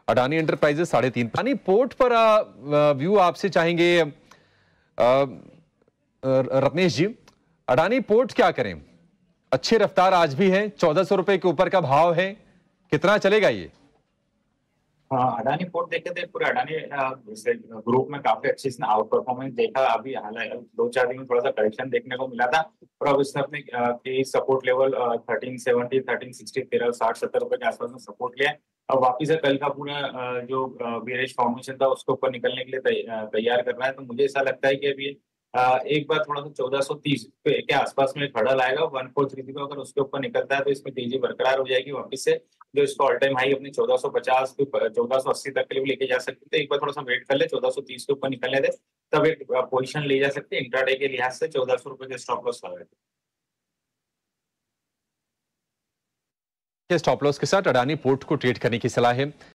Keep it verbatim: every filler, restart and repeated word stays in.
Adani enterprises साढ़े तीन। Adani port पर व्यू आपसे चाहेंगे रत्नेश जी। अडानी पोर्ट क्या करें? अच्छी रफ्तार आज भी है, चौदह सौ रुपए के ऊपर का भाव है, कितना चलेगा ये? हाँ, अडानी पोर्ट देखे थे पूरे अडानी ग्रुप में काफी अच्छी इसने आउट परफॉर्मेंस देखा। अभी हालांकि दो चार दिन में थोड़ा सा करेक्शन देखने को मिला था और अब इसने अपने support level thirteen seventy thirteen sixty तेरह साठ सत्तर रुपए के आसपास में सपोर्ट लिया है। अब वापिस से कल का पूरा जो बेरिश फॉर्मेशन था उसके ऊपर निकलने के लिए तैयार कर रहा है। तो मुझे ऐसा लगता है कि अभी एक बार थोड़ा सा चौदह सौ तीस के आसपास में खड़ा लाएगा वन फोर थ्री को। अगर उसके ऊपर निकलता है तो इसमें तेजी बरकरार हो जाएगी वापस से, जो इसको ऑल टाइम हाई अपने चौदह सौ पचास चौदह सौ अस्सी तक के लिए लेके जा सकते थे। एक बार थोड़ा सा वेट कर ले, चौदह सौ तीस के ऊपर निकलने दे, तब एक पोजीशन ले जा सकते हैं। इंट्राडे के लिहाज से चौदह सौ रुपए के स्टॉप लॉस लगा स्टॉप लॉस के साथ अडानी पोर्ट को ट्रेड करने की सलाह है।